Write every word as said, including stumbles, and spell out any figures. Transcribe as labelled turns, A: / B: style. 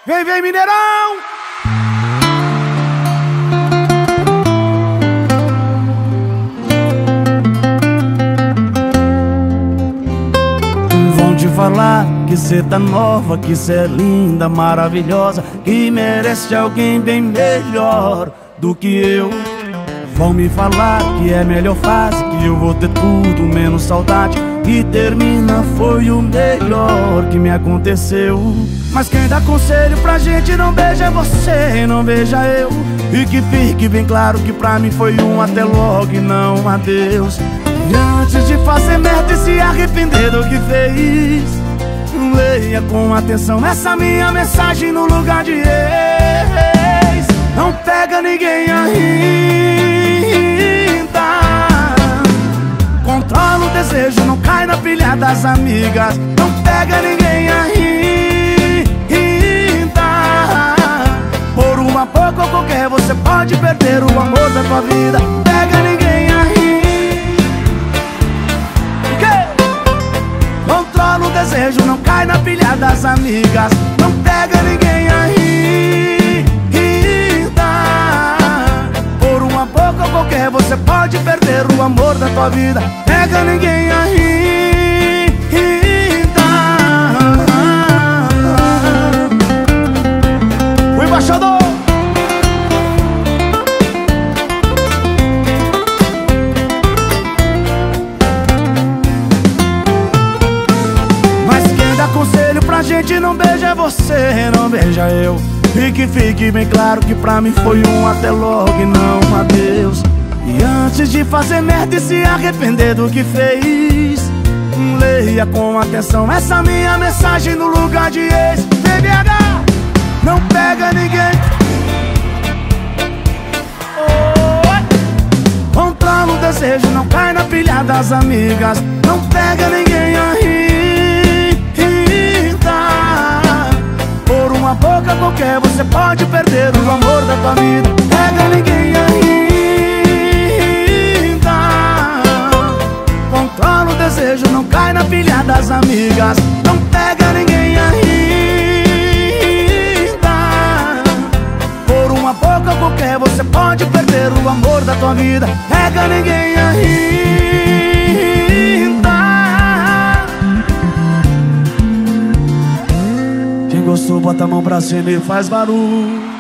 A: Vem, vem, Mineirão! Vão te falar que cê tá nova, que cê é linda, maravilhosa, que merece alguém bem melhor do que eu. Vão me falar que é melhor fase, que eu vou ter tudo menos saudade, e termina foi o melhor que me aconteceu. Mas quem dá conselho pra gente não beija você, não beija eu. E que fique bem claro que pra mim foi um até logo e não um adeus. E antes de fazer merda e se arrepender do que fez, leia com atenção essa minha mensagem no lugar de ex. Não pega ninguém ainda, controla o desejo, não cai na pilha das amigas. Não pega ninguém ainda, por uma pouco ou qualquer você pode perder o amor da tua vida. Pega ninguém ainda, controla o desejo, não cai na pilha das amigas. Não pega ninguém ainda, por uma pouco ou qualquer você pode perder o amor da tua vida. Pega ninguém ainda. O embaixador. Mas quem dá conselho pra gente não beija você, não beija eu. E que fique bem claro que pra mim foi um até logo e não um adeus. E antes de fazer merda e se arrepender do que fez, leia com atenção essa minha mensagem no lugar de ex. B B H, não pega ninguém. Oi. Controla o desejo, não cai na pilha das amigas. Não pega ninguém ainda, por uma boca qualquer você pode perder o amor da tua vida. Pega ninguém ainda, controla o desejo, não cai na pilha das amigas. Não pega ninguém ainda, por uma boca qualquer você pode perder o amor da tua vida. Pega ninguém ainda. Quem gostou bota a mão pra cima e faz barulho.